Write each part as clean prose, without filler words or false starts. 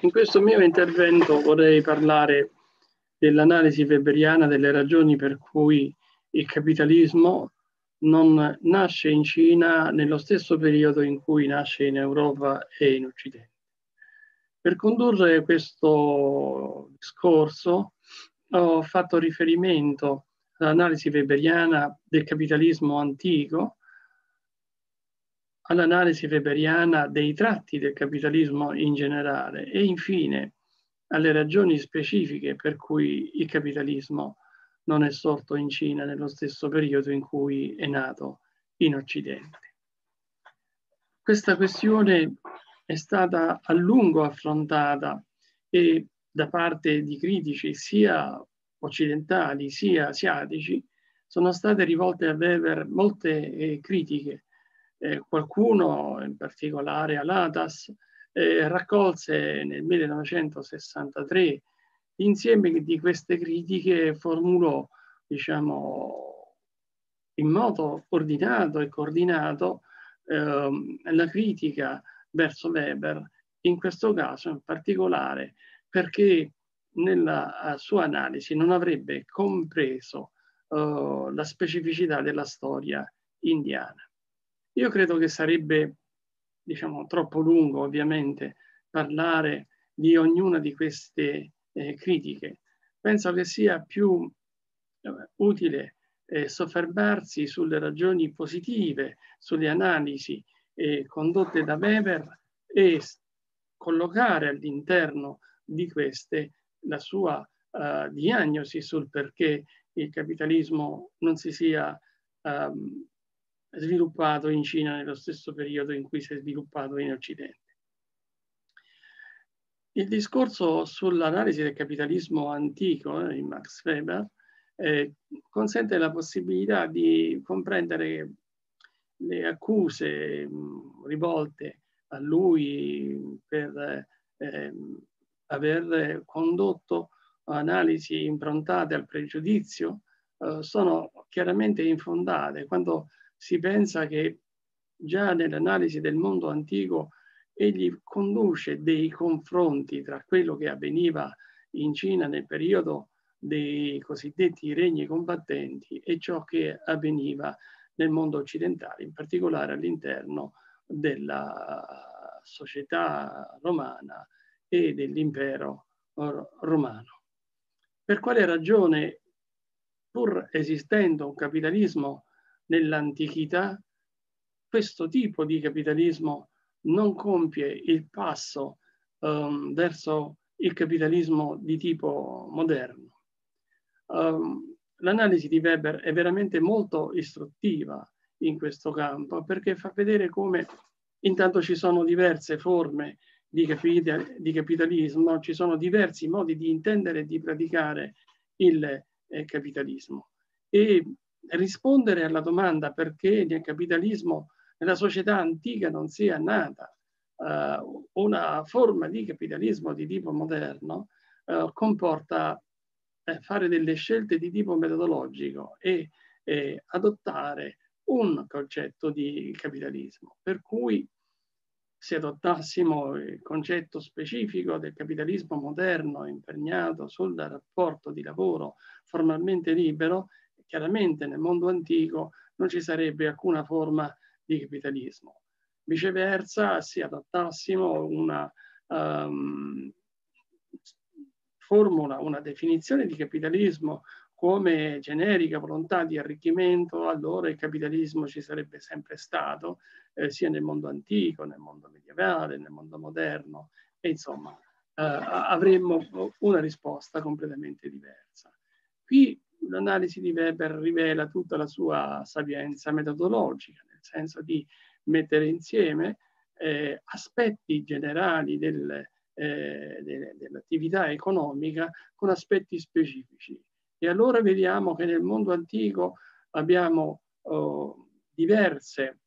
In questo mio intervento vorrei parlare dell'analisi weberiana delle ragioni per cui il capitalismo non nasce in Cina nello stesso periodo in cui nasce in Europa e in Occidente. Per condurre questo discorso ho fatto riferimento all'analisi weberiana del capitalismo antico, all'analisi weberiana dei tratti del capitalismo in generale e infine alle ragioni specifiche per cui il capitalismo non è sorto in Cina nello stesso periodo in cui è nato in Occidente. Questa questione è stata a lungo affrontata e da parte di critici sia occidentali sia asiatici sono state rivolte a Weber molte critiche. Qualcuno, in particolare Alatas, raccolse nel 1963 l'insieme di queste critiche, formulò, diciamo, in modo ordinato e coordinato la critica verso Weber, in questo caso in particolare perché nella sua analisi non avrebbe compreso la specificità della storia indiana. Io credo che sarebbe, diciamo, troppo lungo ovviamente parlare di ognuna di queste critiche. Penso che sia più utile soffermarsi sulle ragioni positive, sulle analisi condotte da Weber e collocare all'interno di queste la sua diagnosi sul perché il capitalismo non si sia sviluppato in Cina nello stesso periodo in cui si è sviluppato in Occidente. Il discorso sull'analisi del capitalismo antico di Max Weber consente la possibilità di comprendere le accuse rivolte a lui per aver condotto analisi improntate al pregiudizio sono chiaramente infondate quando si pensa che già nell'analisi del mondo antico egli conduce dei confronti tra quello che avveniva in Cina nel periodo dei cosiddetti regni combattenti e ciò che avveniva nel mondo occidentale, in particolare all'interno della società romana e dell'impero romano. Per quale ragione, pur esistendo un capitalismo nell'antichità, questo tipo di capitalismo non compie il passo verso il capitalismo di tipo moderno. L'analisi di Weber è veramente molto istruttiva in questo campo perché fa vedere come intanto ci sono diverse forme di capitalismo, ci sono diversi modi di intendere e di praticare il capitalismo e rispondere alla domanda perché nel capitalismo nella società antica non sia nata una forma di capitalismo di tipo moderno comporta fare delle scelte di tipo metodologico e adottare un concetto di capitalismo. Per cui se adottassimo il concetto specifico del capitalismo moderno impegnato sul rapporto di lavoro formalmente libero, chiaramente nel mondo antico non ci sarebbe alcuna forma di capitalismo. Viceversa, se adottassimo una formula, una definizione di capitalismo come generica volontà di arricchimento, allora il capitalismo ci sarebbe sempre stato, sia nel mondo antico, nel mondo medievale, nel mondo moderno, e insomma avremmo una risposta completamente diversa. Qui l'analisi di Weber rivela tutta la sua sapienza metodologica, nel senso di mettere insieme aspetti generali dell'attività economica con aspetti specifici. E allora vediamo che nel mondo antico abbiamo diverse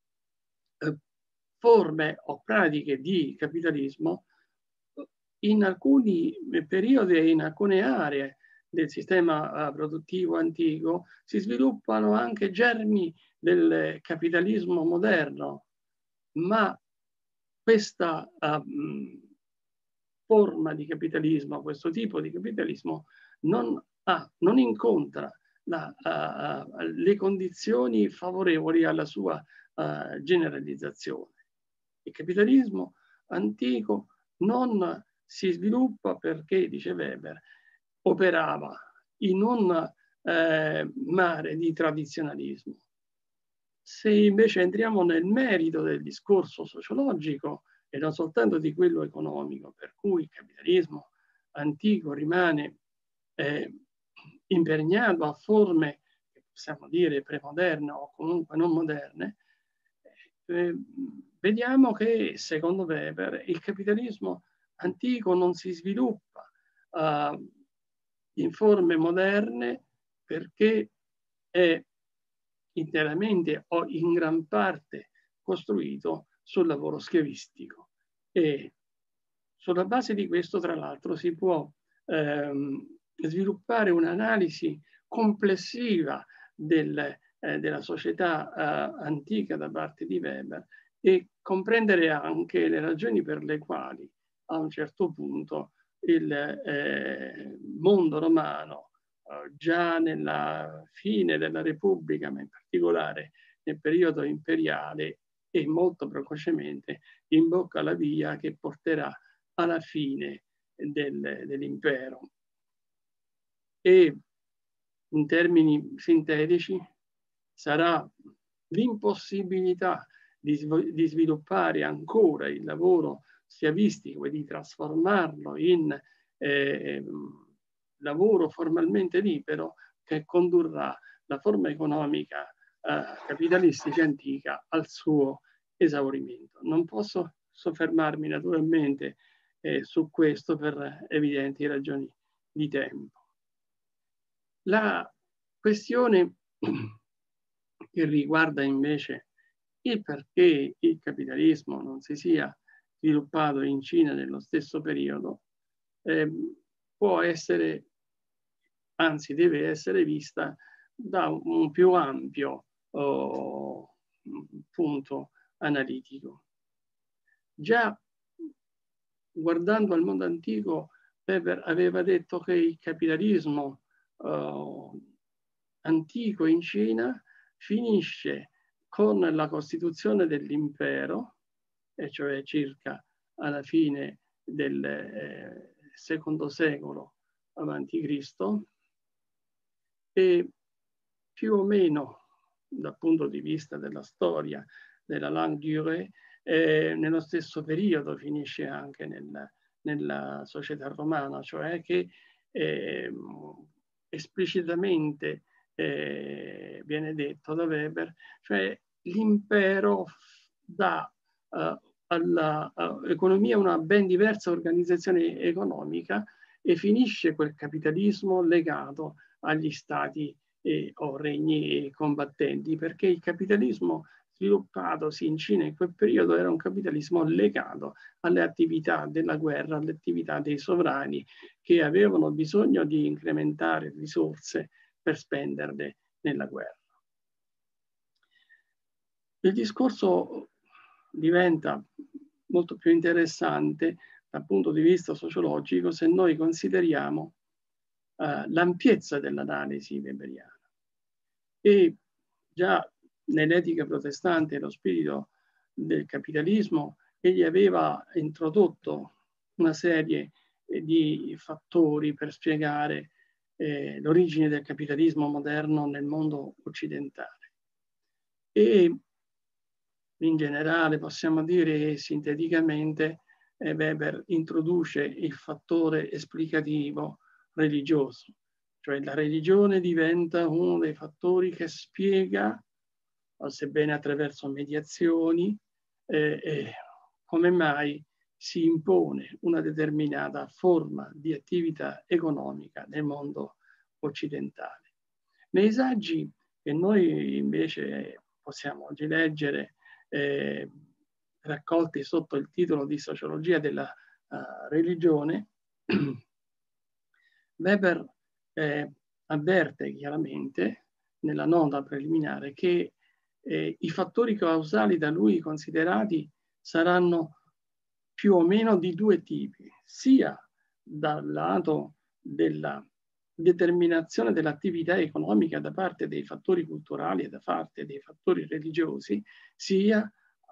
forme o pratiche di capitalismo. In alcuni periodi e in alcune aree del sistema produttivo antico si sviluppano anche germi del capitalismo moderno, ma questa forma di capitalismo, questo tipo di capitalismo, non incontra le condizioni favorevoli alla sua generalizzazione. Il capitalismo antico non si sviluppa perché, dice Weber, operava in un mare di tradizionalismo. Se invece entriamo nel merito del discorso sociologico e non soltanto di quello economico, per cui il capitalismo antico rimane imperniato a forme che possiamo dire premoderne o comunque non moderne, vediamo che, secondo Weber, il capitalismo antico non si sviluppa in forme moderne perché è interamente o in gran parte costruito sul lavoro schiavistico. E sulla base di questo, tra l'altro, si può sviluppare un'analisi complessiva della società antica da parte di Weber e comprendere anche le ragioni per le quali a un certo punto il mondo romano, già nella fine della Repubblica, ma in particolare nel periodo imperiale e molto precocemente, imbocca la via che porterà alla fine dell'impero. E in termini sintetici sarà l'impossibilità di sviluppare ancora il lavoro schiavistico e di trasformarlo in lavoro formalmente libero che condurrà la forma economica capitalistica antica al suo esaurimento. Non posso soffermarmi naturalmente su questo per evidenti ragioni di tempo. La questione che riguarda invece il perché il capitalismo non si sia sviluppato in Cina nello stesso periodo può essere, anzi deve essere vista da un più ampio punto analitico. Già guardando al mondo antico, Weber aveva detto che il capitalismo antico in Cina finisce con la costituzione dell'impero, e cioè circa alla fine del secondo secolo avanti Cristo, e più o meno dal punto di vista della storia della longue durée, nello stesso periodo finisce anche nella società romana, cioè che esplicitamente viene detto da Weber, cioè l'impero dà all'economia una ben diversa organizzazione economica e finisce quel capitalismo legato agli stati o regni combattenti, perché il capitalismo sviluppatosi in Cina in quel periodo era un capitalismo legato alle attività della guerra, alle attività dei sovrani che avevano bisogno di incrementare risorse per spenderle nella guerra. Il discorso diventa molto più interessante dal punto di vista sociologico se noi consideriamo l'ampiezza dell'analisi weberiana. E già nell'etica protestante, lo spirito del capitalismo, egli aveva introdotto una serie di fattori per spiegare l'origine del capitalismo moderno nel mondo occidentale. E in generale possiamo dire sinteticamente Weber introduce il fattore esplicativo religioso, cioè la religione diventa uno dei fattori che spiega, sebbene attraverso mediazioni, come mai si impone una determinata forma di attività economica nel mondo occidentale. Nei saggi che noi invece possiamo oggi leggere, raccolti sotto il titolo di Sociologia della religione, Weber avverte chiaramente nella nota preliminare che i fattori causali da lui considerati saranno più o meno di due tipi. sia dal lato della determinazione dell'attività economica da parte dei fattori culturali e da parte dei fattori religiosi, sia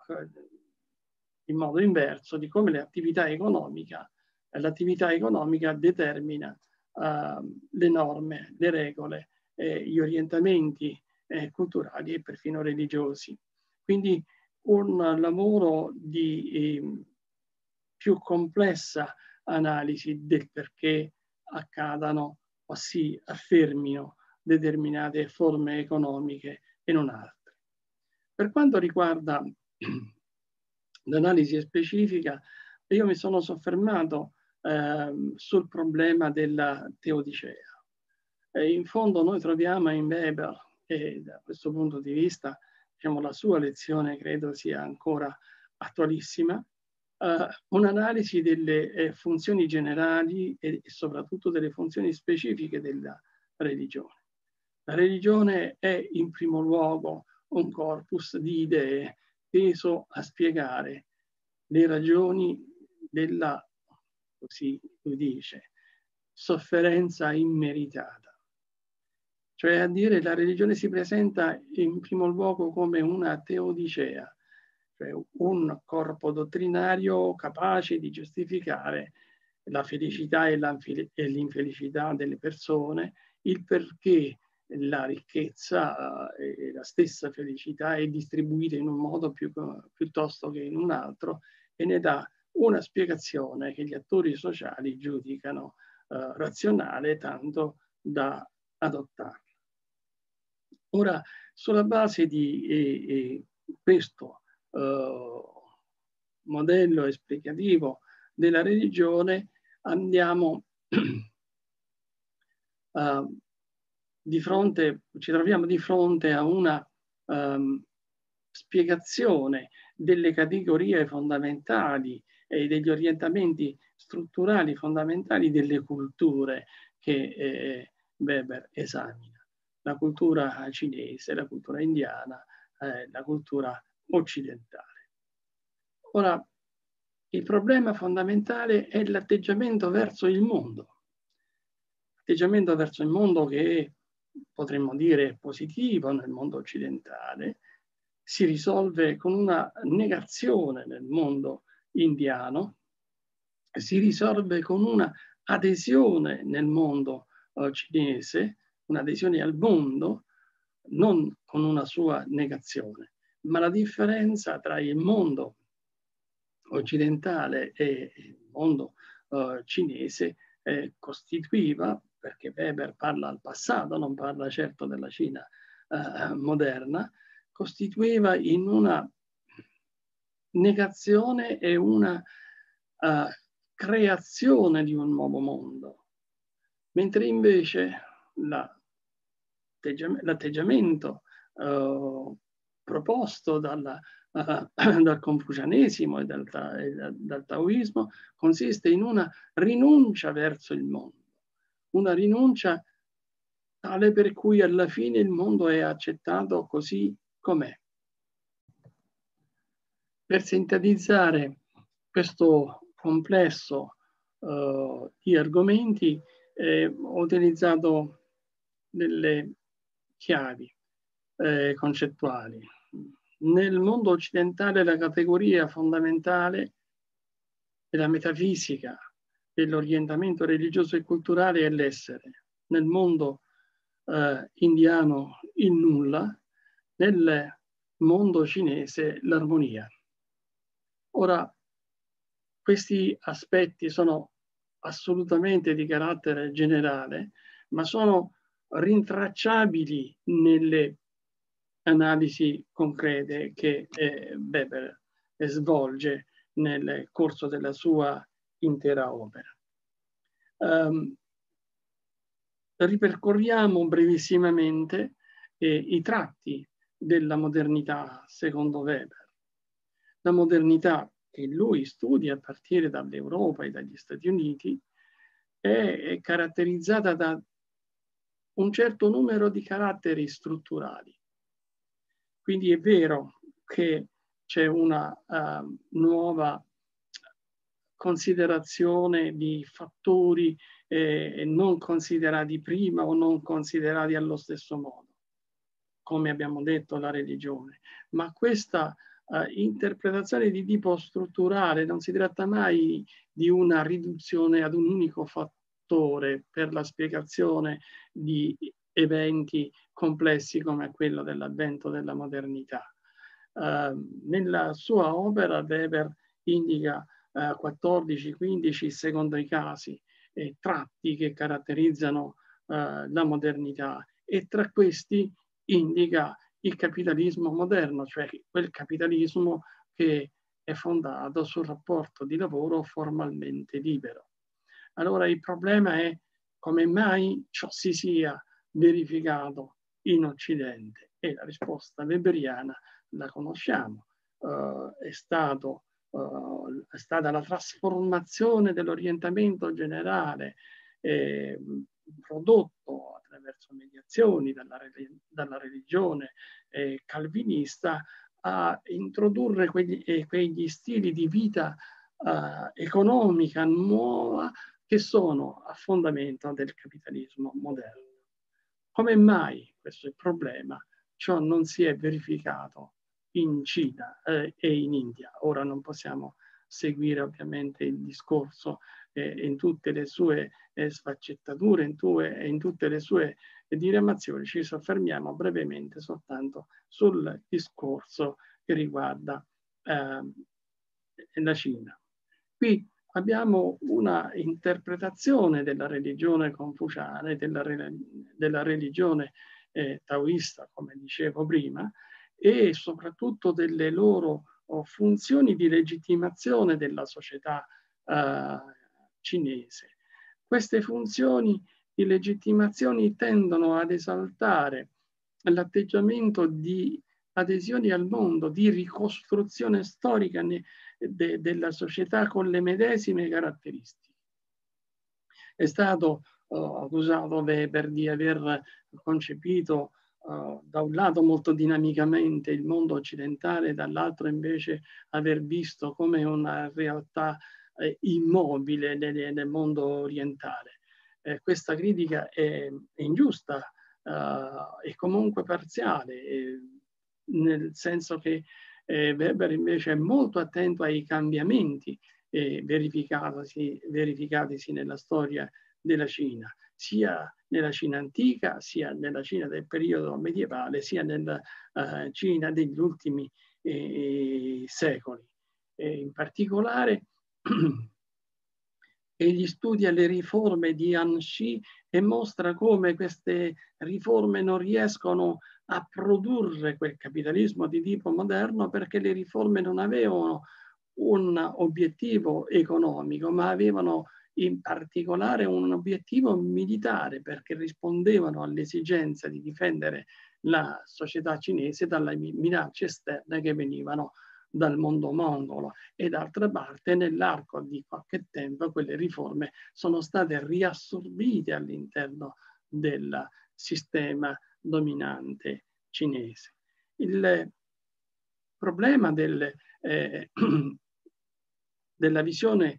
in modo inverso di come l'attività economica determina le norme, le regole, gli orientamenti culturali e perfino religiosi. Quindi un lavoro di più complessa analisi del perché accadano o si affermino determinate forme economiche e non altre. Per quanto riguarda l'analisi specifica, io mi sono soffermato sul problema della teodicea. In fondo noi troviamo in Weber, e da questo punto di vista, diciamo, la sua lezione credo sia ancora attualissima, un'analisi delle funzioni generali e soprattutto delle funzioni specifiche della religione. La religione è in primo luogo un corpus di idee teso a spiegare le ragioni della, così lui dice, sofferenza immeritata. Cioè a dire la religione si presenta in primo luogo come una teodicea, cioè un corpo dottrinario capace di giustificare la felicità e l'infelicità delle persone, il perché la ricchezza e la stessa felicità è distribuita in un modo piuttosto che in un altro, e ne dà una spiegazione che gli attori sociali giudicano razionale, tanto da adottarla. Ora, sulla base di questo modello esplicativo della religione, andiamo ci troviamo di fronte a una spiegazione delle categorie fondamentali e degli orientamenti strutturali fondamentali delle culture che Weber esamina. La cultura cinese, la cultura indiana, la cultura occidentale. Ora, il problema fondamentale è l'atteggiamento verso il mondo. L'atteggiamento verso il mondo che potremmo dire positivo nel mondo occidentale si risolve con una negazione nel mondo indiano, si risolve con una adesione nel mondo cinese, un'adesione al mondo, non con una sua negazione. Ma la differenza tra il mondo occidentale e il mondo cinese costituiva, perché Weber parla al passato, non parla certo della Cina moderna, costituiva in una negazione e una creazione di un nuovo mondo, mentre invece l'atteggiamento proposto dal confucianesimo e dal taoismo consiste in una rinuncia verso il mondo, una rinuncia tale per cui alla fine il mondo è accettato così com'è. Per sintetizzare questo complesso di argomenti ho utilizzato delle chiavi concettuali. Nel mondo occidentale la categoria fondamentale è la metafisica dell'orientamento religioso e culturale è l'essere. Nel mondo indiano il nulla, nel mondo cinese l'armonia. Ora, questi aspetti sono assolutamente di carattere generale, ma sono rintracciabili nelle analisi concrete che Weber svolge nel corso della sua intera opera. Ripercorriamo brevissimamente i tratti della modernità secondo Weber. La modernità che lui studia a partire dall'Europa e dagli Stati Uniti è caratterizzata da un certo numero di caratteri strutturali. Quindi è vero che c'è una nuova considerazione di fattori non considerati prima o non considerati allo stesso modo, come abbiamo detto la religione. Ma questa interpretazione di tipo strutturale non si tratta mai di una riduzione ad un unico fattore per la spiegazione di eventi complessi come quello dell'avvento della modernità. Nella sua opera Weber indica 14-15 secondo i casi tratti che caratterizzano la modernità, e tra questi indica il capitalismo moderno, cioè quel capitalismo che è fondato sul rapporto di lavoro formalmente libero. Allora il problema è come mai ciò si sia verificato in Occidente, e la risposta weberiana la conosciamo. È stata la trasformazione dell'orientamento generale prodotto attraverso mediazioni dalla religione calvinista a introdurre quegli stili di vita economica nuova che sono a fondamento del capitalismo moderno. Come mai, questo è il problema, ciò non si è verificato in Cina e in India? Ora non possiamo seguire ovviamente il discorso in tutte le sue sfaccettature, in tutte le sue diramazioni. Ci soffermiamo brevemente soltanto sul discorso che riguarda la Cina. Qui abbiamo una interpretazione della religione confuciana, della religione taoista, come dicevo prima, e soprattutto delle loro funzioni di legittimazione della società cinese. Queste funzioni di legittimazione tendono ad esaltare l'atteggiamento di adesione al mondo, di ricostruzione storica della società con le medesime caratteristiche. È stato accusato Weber di aver concepito da un lato molto dinamicamente il mondo occidentale, dall'altro invece aver visto come una realtà immobile nel mondo orientale. Questa critica è ingiusta e comunque parziale, nel senso che Weber invece è molto attento ai cambiamenti verificatisi nella storia della Cina, sia nella Cina antica, sia nella Cina del periodo medievale, sia nella Cina degli ultimi secoli. In particolare egli studia le riforme di Han Shi e mostra come queste riforme non riescono a produrre quel capitalismo di tipo moderno, perché le riforme non avevano un obiettivo economico, ma avevano in particolare un obiettivo militare, perché rispondevano all'esigenza di difendere la società cinese dalle minacce esterne che venivano dal mondo mongolo. E d'altra parte, nell'arco di qualche tempo, quelle riforme sono state riassorbite all'interno del sistema dominante cinese. Il problema della visione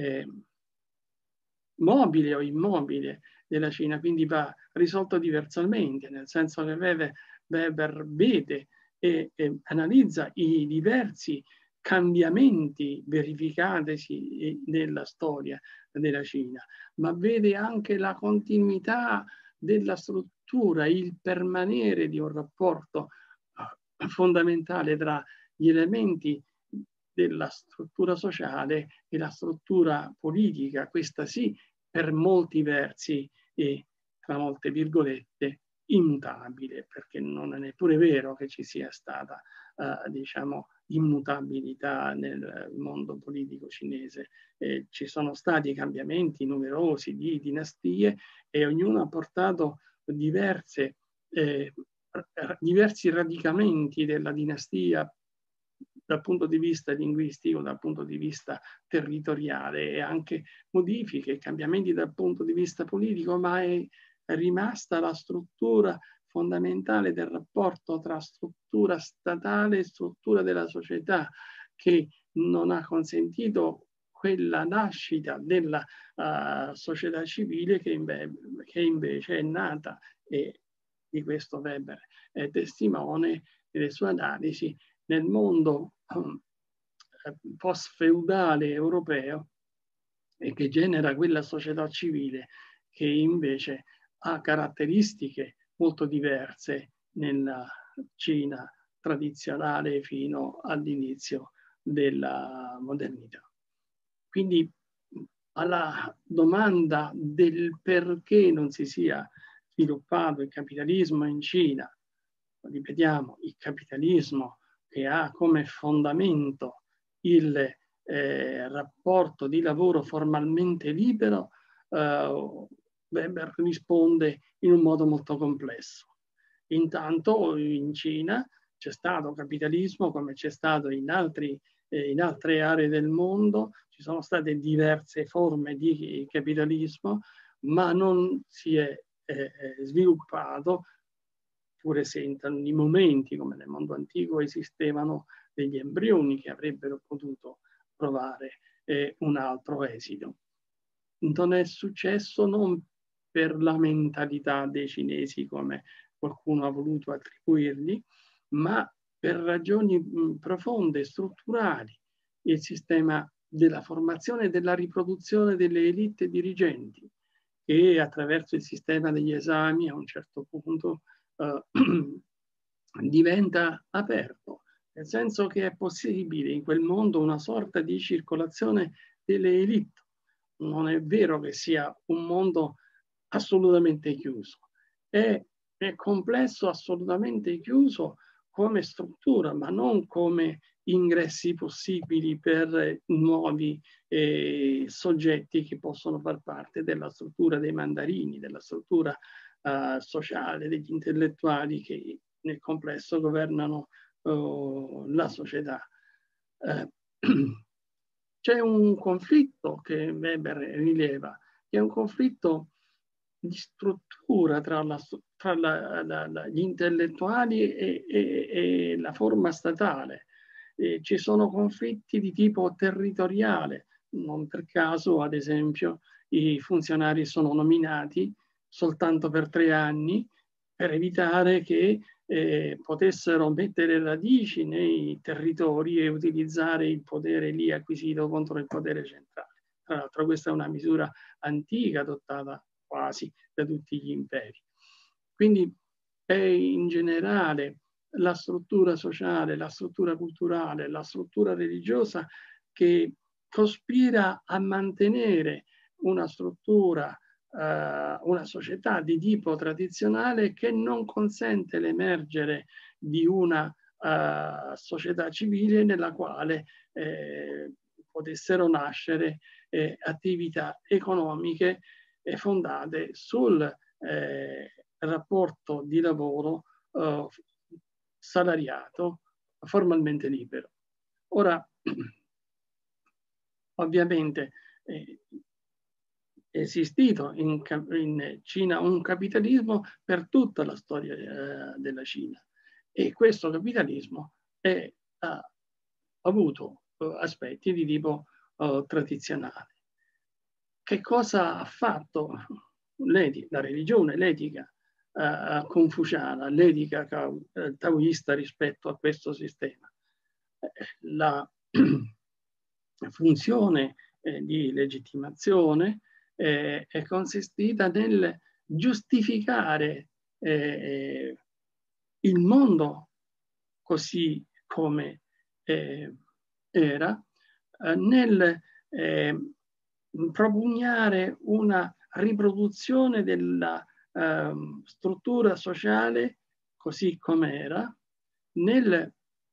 mobile o immobile della Cina quindi va risolto diversamente, nel senso che Weber vede e analizza i diversi cambiamenti verificatisi nella storia della Cina, ma vede anche la continuità della struttura, il permanere di un rapporto fondamentale tra gli elementi della struttura sociale e la struttura politica, questa sì, per molti versi e tra molte virgolette immutabile, perché non è neppure vero che ci sia stata diciamo immutabilità nel mondo politico cinese. Ci sono stati cambiamenti numerosi di dinastie e ognuno ha portato diversi radicamenti della dinastia dal punto di vista linguistico, dal punto di vista territoriale, e anche modifiche e cambiamenti dal punto di vista politico, ma è rimasta la struttura fondamentale del rapporto tra struttura statale e struttura della società, che non ha consentito quella nascita della società civile che invece è nata, e di questo Weber è testimone delle sue analisi, nel mondo post-feudale europeo, e che genera quella società civile che invece ha caratteristiche molto diverse nella Cina tradizionale fino all'inizio della modernità. Quindi alla domanda del perché non si sia sviluppato il capitalismo in Cina, ripetiamo, il capitalismo che ha come fondamento il rapporto di lavoro formalmente libero, Weber risponde in un modo molto complesso. Intanto in Cina c'è stato capitalismo come c'è stato in altre aree del mondo, ci sono state diverse forme di capitalismo, ma non si è sviluppato, pur se in taluni momenti, come nel mondo antico, esistevano degli embrioni che avrebbero potuto provare un altro esito. Non è successo non per la mentalità dei cinesi, come qualcuno ha voluto attribuirgli, ma per ragioni profonde, strutturali. Il sistema della formazione e della riproduzione delle elite dirigenti, che attraverso il sistema degli esami a un certo punto diventa aperto, nel senso che è possibile in quel mondo una sorta di circolazione delle elite. Non è vero che sia un mondo assolutamente chiuso, è complesso, assolutamente chiuso come struttura, ma non come ingressi possibili per nuovi soggetti che possono far parte della struttura dei mandarini, della struttura sociale, degli intellettuali che nel complesso governano la società. C'è un conflitto che Weber rileva, che è un conflitto di struttura tra gli intellettuali e la forma statale. Ci sono conflitti di tipo territoriale, non per caso, ad esempio, i funzionari sono nominati soltanto per 3 anni per evitare che potessero mettere radici nei territori e utilizzare il potere lì acquisito contro il potere centrale. Tra l'altro questa è una misura antica adottata quasi da tutti gli imperi. Quindi è in generale la struttura sociale, la struttura culturale, la struttura religiosa che cospira a mantenere una struttura, una società di tipo tradizionale che non consente l'emergere di una società civile nella quale potessero nascere attività economiche fondate sul rapporto di lavoro salariato formalmente libero. Ora, ovviamente è esistito in Cina un capitalismo per tutta la storia della Cina, e questo capitalismo ha avuto aspetti di tipo tradizionale. Che cosa ha fatto la religione, l'etica confuciana, l'etica taoista rispetto a questo sistema? La funzione di legittimazione è consistita nel giustificare il mondo così come era, nel propugnare una riproduzione della struttura sociale così come era, nel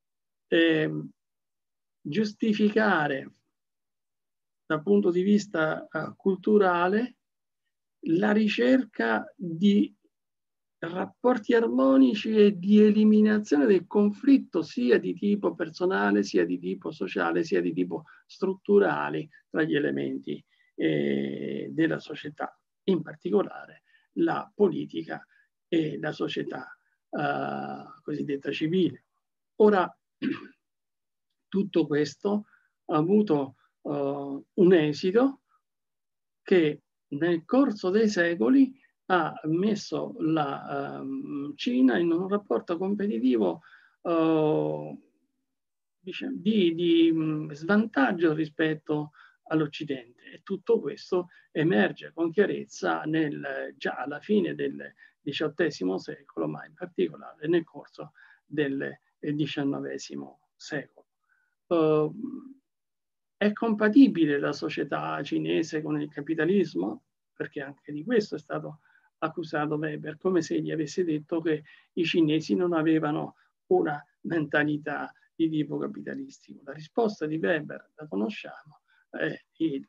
giustificare dal punto di vista culturale la ricerca di rapporti armonici e di eliminazione del conflitto sia di tipo personale, sia di tipo sociale, sia di tipo strutturale tra gli elementi della società, in particolare la politica e la società cosiddetta civile. Ora, tutto questo ha avuto un esito che nel corso dei secoli ha messo la Cina in un rapporto competitivo diciamo, di svantaggio rispetto all'Occidente. E tutto questo emerge con chiarezza già alla fine del XVIII secolo, ma in particolare nel corso del XIX secolo. È compatibile la società cinese con il capitalismo? Perché anche di questo è stato accusato Weber, come se gli avesse detto che i cinesi non avevano una mentalità di tipo capitalistico. La risposta di Weber, la conosciamo, il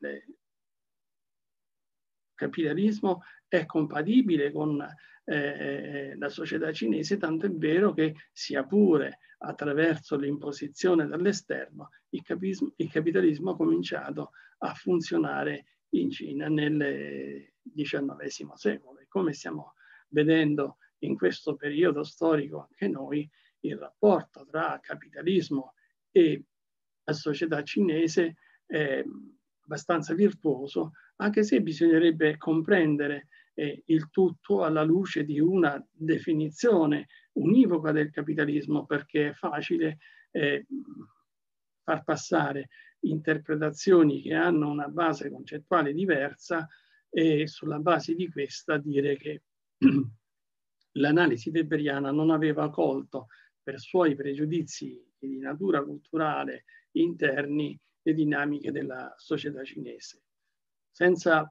capitalismo è compatibile con la società cinese, tanto è vero che sia pure attraverso l'imposizione dall'esterno il capitalismo ha cominciato a funzionare in Cina nel XIX secolo. E come stiamo vedendo in questo periodo storico anche noi, il rapporto tra capitalismo e la società cinese è abbastanza virtuoso, anche se bisognerebbe comprendere il tutto alla luce di una definizione univoca del capitalismo, perché è facile far passare interpretazioni che hanno una base concettuale diversa e sulla base di questa dire che l'analisi weberiana non aveva colto per suoi pregiudizi di natura culturale interni le dinamiche della società cinese. Senza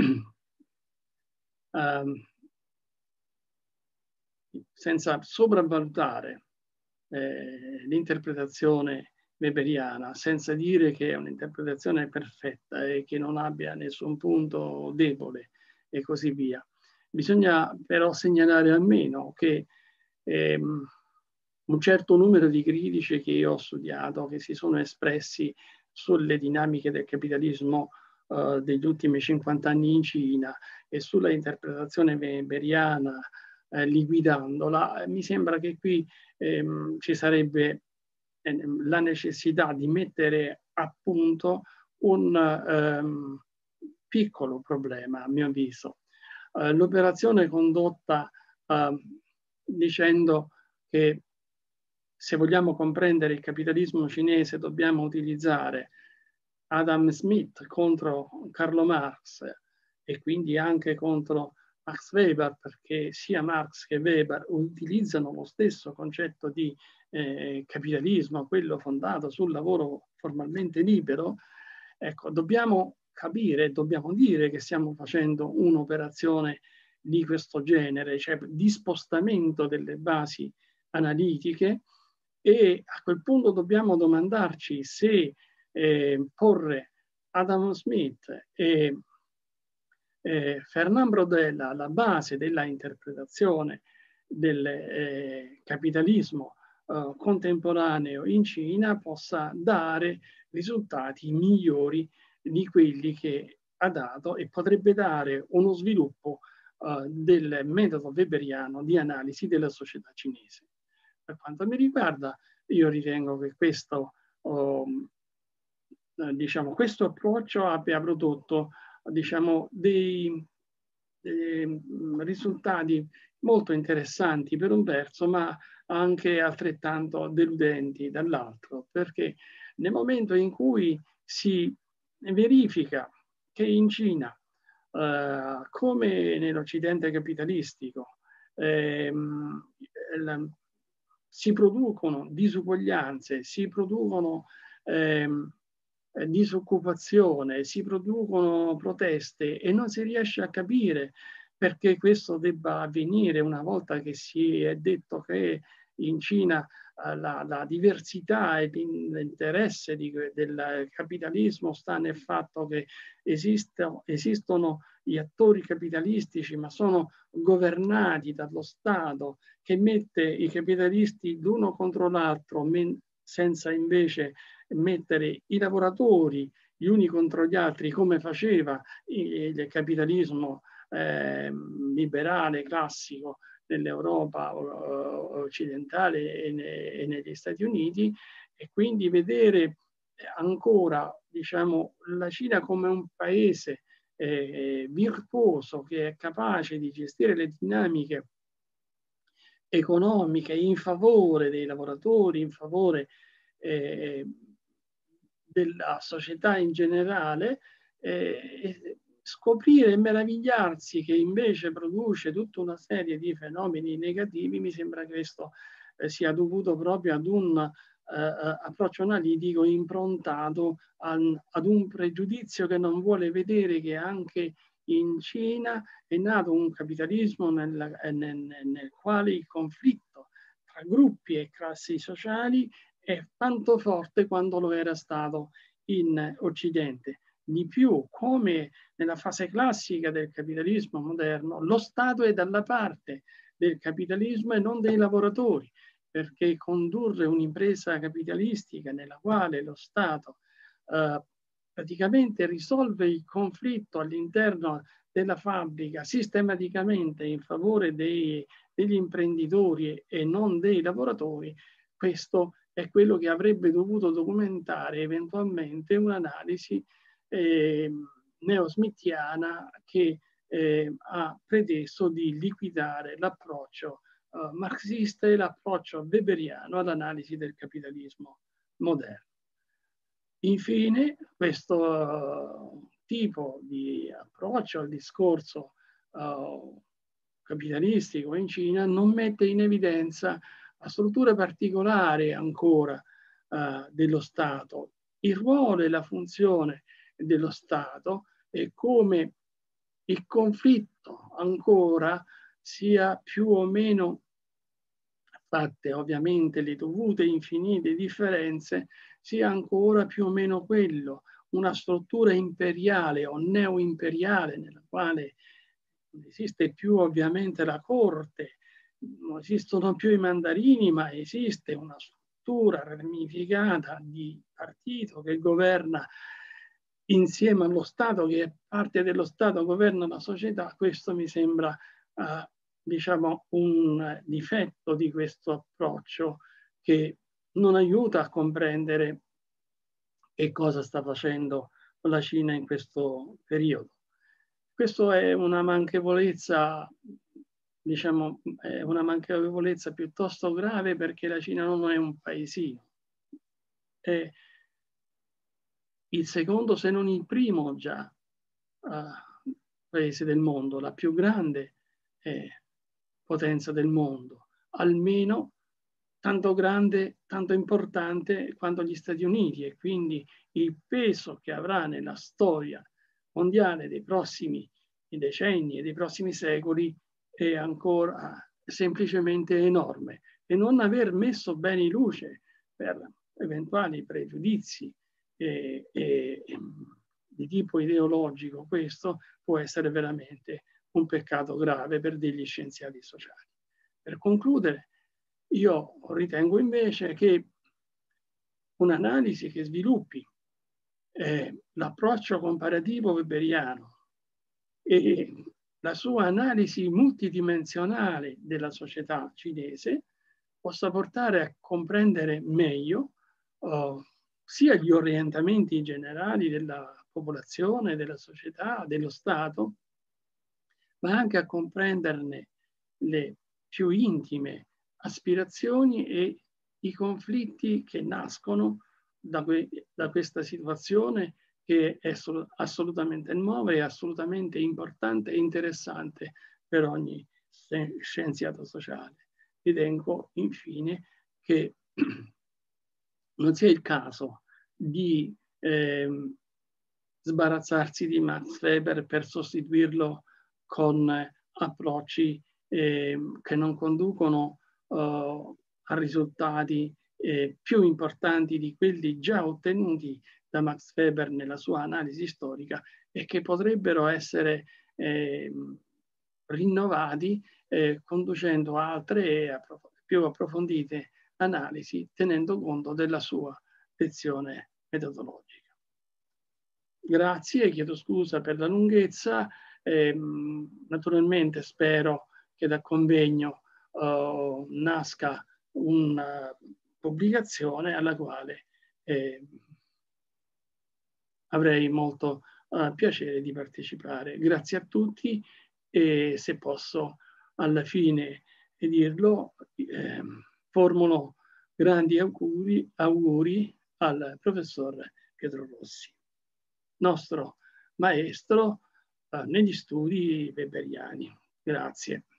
senza sopravvalutare l'interpretazione weberiana, senza dire che è un'interpretazione perfetta e che non abbia nessun punto debole e così via. Bisogna però segnalare almeno che un certo numero di critici che io ho studiato, che si sono espressi sulle dinamiche del capitalismo degli ultimi 50 anni in Cina e sulla interpretazione weberiana liquidandola, mi sembra che qui ci sarebbe la necessità di mettere a punto un piccolo problema, a mio avviso. L'operazione condotta dicendo che se vogliamo comprendere il capitalismo cinese dobbiamo utilizzare Adam Smith contro Carlo Marx e quindi anche contro Max Weber, perché sia Marx che Weber utilizzano lo stesso concetto di capitalismo, quello fondato sul lavoro formalmente libero. Ecco, dobbiamo capire, dobbiamo dire che stiamo facendo un'operazione di questo genere, cioè di spostamento delle basi analitiche, e a quel punto dobbiamo domandarci se porre Adam Smith e Fernand Braudel alla base della interpretazione del capitalismo contemporaneo in Cina possa dare risultati migliori di quelli che ha dato e potrebbe dare uno sviluppo del metodo weberiano di analisi della società cinese. Per quanto mi riguarda, io ritengo che questo approccio abbia prodotto dei risultati molto interessanti per un verso, ma anche altrettanto deludenti dall'altro, perché nel momento in cui si verifica che in Cina, come nell'Occidente capitalistico, si producono disuguaglianze, si producono disoccupazione, si producono proteste e non si riesce a capire perché questo debba avvenire una volta che si è detto che in Cina la diversità e l'interesse del capitalismo sta nel fatto che esistono gli attori capitalistici, ma sono governati dallo Stato che mette i capitalisti l'uno contro l'altro, senza invece mettere i lavoratori gli uni contro gli altri, come faceva il capitalismo liberale classico nell'Europa occidentale e negli Stati Uniti, e quindi vedere ancora diciamo, la Cina come un paese virtuoso che è capace di gestire le dinamiche economiche in favore dei lavoratori, in favore della società in generale, scoprire e meravigliarsi che invece produce tutta una serie di fenomeni negativi, mi sembra che questo sia dovuto proprio ad un approccio analitico improntato ad un pregiudizio che non vuole vedere che anche in Cina è nato un capitalismo nel quale il conflitto tra gruppi e classi sociali è tanto forte quanto lo era stato in Occidente. Di più, come nella fase classica del capitalismo moderno, lo Stato è dalla parte del capitalismo e non dei lavoratori, perché condurre un'impresa capitalistica nella quale lo Stato praticamente risolve il conflitto all'interno della fabbrica sistematicamente in favore degli imprenditori e non dei lavoratori, questo è quello che avrebbe dovuto documentare eventualmente un'analisi neosmithiana che ha preteso di liquidare l'approccio marxista e l'approccio weberiano all'analisi del capitalismo moderno. Infine, questo tipo di approccio al discorso capitalistico in Cina non mette in evidenza la struttura particolare ancora dello Stato, il ruolo e la funzione dello Stato e come il conflitto ancora sia più o meno, fatte ovviamente le dovute infinite differenze, sia ancora più o meno quello, una struttura imperiale o neoimperiale nella quale non esiste più ovviamente la corte, non esistono più i mandarini, ma esiste una struttura ramificata di partito che governa insieme allo Stato, che è parte dello Stato, governa la società. Questo mi sembra diciamo un difetto di questo approccio che non aiuta a comprendere che cosa sta facendo la Cina in questo periodo. Questo è una manchevolezza, diciamo, è una manchevolezza piuttosto grave perché la Cina non è un paesino. È il secondo, se non il primo già, paese del mondo, la più grande potenza del mondo, almeno tanto grande, tanto importante quanto gli Stati Uniti, e quindi il peso che avrà nella storia mondiale dei prossimi decenni e dei prossimi secoli è ancora semplicemente enorme, e non aver messo bene in luce per eventuali pregiudizi di tipo ideologico, questo può essere veramente un peccato grave per degli scienziati sociali. Per concludere, io ritengo invece che un'analisi che sviluppi l'approccio comparativo weberiano e la sua analisi multidimensionale della società cinese possa portare a comprendere meglio sia gli orientamenti generali della popolazione, della società, dello Stato, ma anche a comprenderne le più intime aspirazioni e i conflitti che nascono da questa situazione, che è assolutamente nuova e assolutamente importante e interessante per ogni scienziato sociale. Ritengo infine che non sia il caso di sbarazzarsi di Max Weber per sostituirlo con approcci che non conducono a risultati più importanti di quelli già ottenuti da Max Weber nella sua analisi storica, e che potrebbero essere rinnovati conducendo altre più approfondite analisi, tenendo conto della sua lezione metodologica. Grazie, chiedo scusa per la lunghezza. Naturalmente spero che dal convegno nasca una pubblicazione alla quale avrei molto piacere di partecipare. Grazie a tutti e se posso alla fine dirlo, formulo grandi auguri al professor Pietro Rossi, nostro maestro negli studi weberiani. Grazie.